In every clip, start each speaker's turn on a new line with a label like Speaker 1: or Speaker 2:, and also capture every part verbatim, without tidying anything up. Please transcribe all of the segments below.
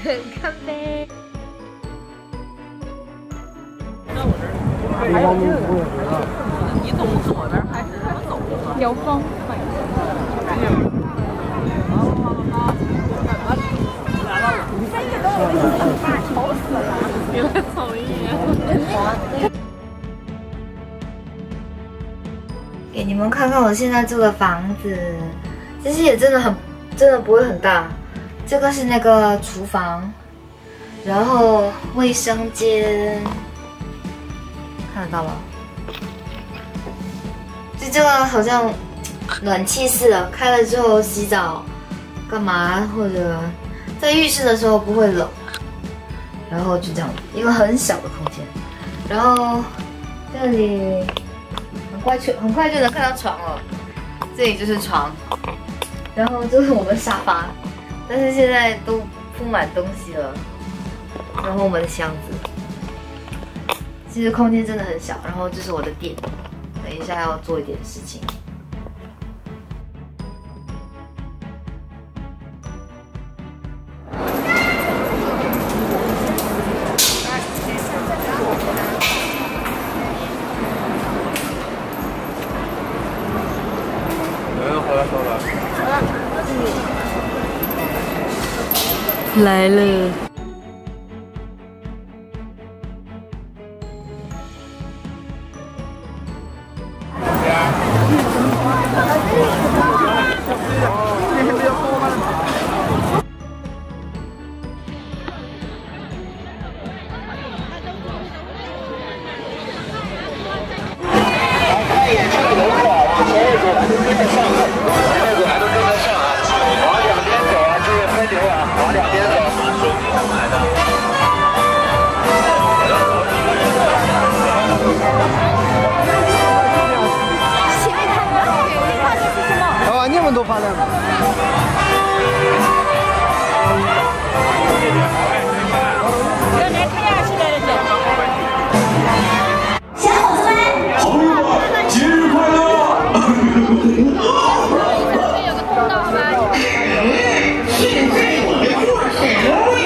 Speaker 1: 干杯！
Speaker 2: 那我这儿还有这个，你走左边还是我走的？
Speaker 1: 有风。
Speaker 2: 赶紧。好好好，来了。愁死了！你来瞅一眼。
Speaker 1: 给你们看看我现在住的房子，其实也真的很，真的不会很大。这个是那个厨房，然后卫生间，看得到吗？就这个好像暖气式的，开了之后洗澡干嘛，或者在浴室的时候不会冷。然后就这样，一个很小的空间，然后这里很快就很快就能看到床了，这里就是床，然后这是我们沙发，但是现在都铺满东西了，然后我们的箱子，其实空间真的很小，然后这是我的店，等一下要做一点事情。来了。
Speaker 3: 那么多发亮的。
Speaker 4: 让来看下去的人。
Speaker 5: 小伙子们，朋友们，节日快乐！
Speaker 4: 这边有个通道，好吧？
Speaker 5: 现在我来做什么？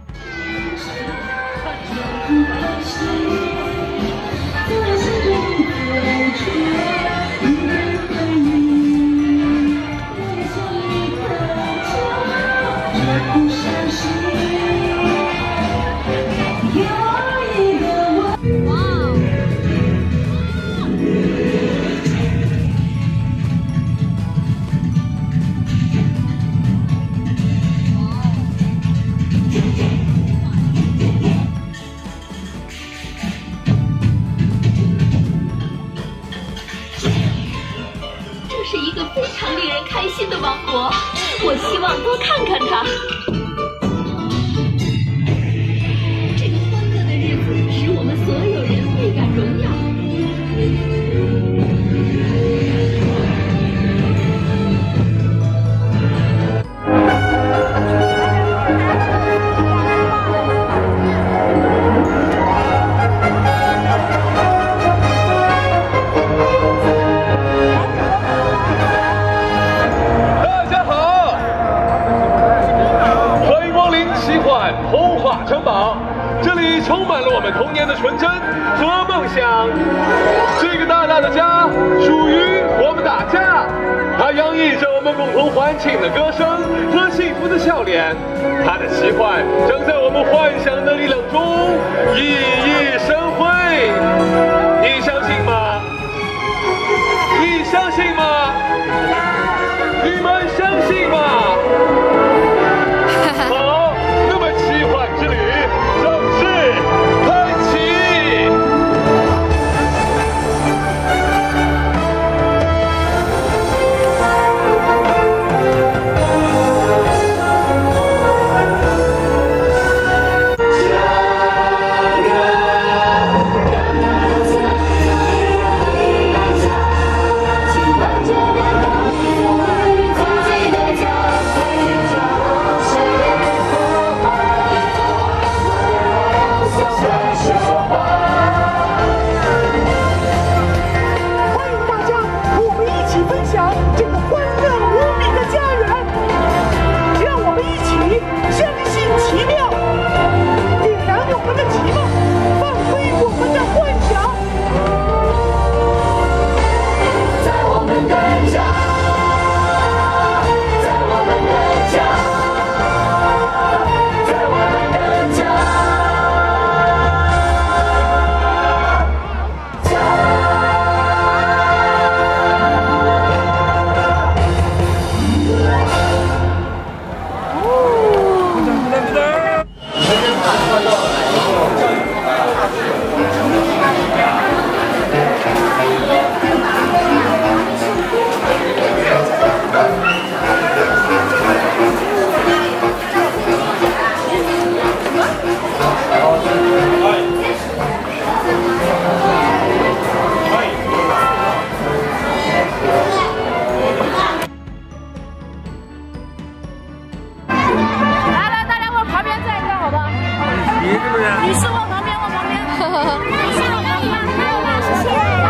Speaker 6: 是一个非常令人开心的王国，我希望多看看它。这个欢乐的日子使我们所有人倍感荣耀。
Speaker 7: 城堡，这里充满了我们童年的纯真和梦想。这个大大的家属于我们大家，它洋溢着我们共同欢庆的歌声和幸福的笑脸。它的奇幻正在我们幻想的力量中熠熠生辉。你相信吗？你相信吗？你们相信吗？好。 奇幻之旅正式开启！
Speaker 5: 家人，
Speaker 2: 是不是？
Speaker 4: 女士往旁边，往旁边。女士往旁边，谢谢。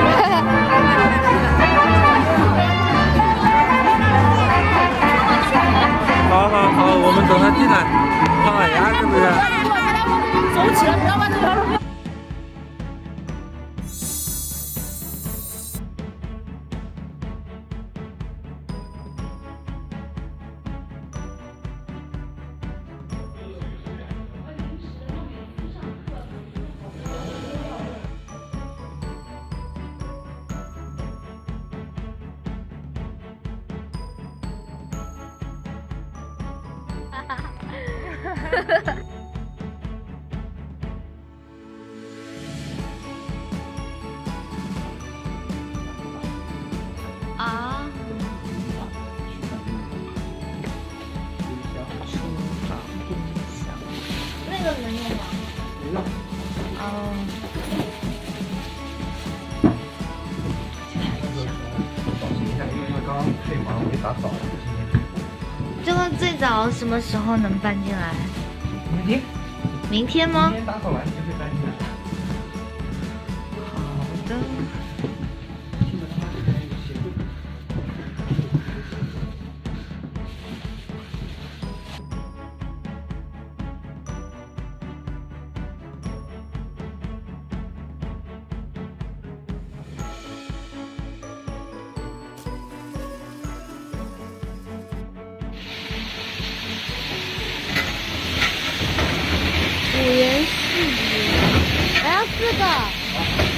Speaker 2: 好好好，我们等他进来，看看牙是不是？
Speaker 4: 走起来，不要把这条路。
Speaker 1: 啊！那个能用吗？
Speaker 2: 不用。
Speaker 1: 哦。
Speaker 2: 保持一下，因为他刚刚退房，我给打扫了。
Speaker 1: 这个最早什么时候能搬进来？
Speaker 2: 明天。
Speaker 1: 明天吗？
Speaker 2: 明天打扫完就会搬进来。
Speaker 1: 好的。 五元四元，还要四个。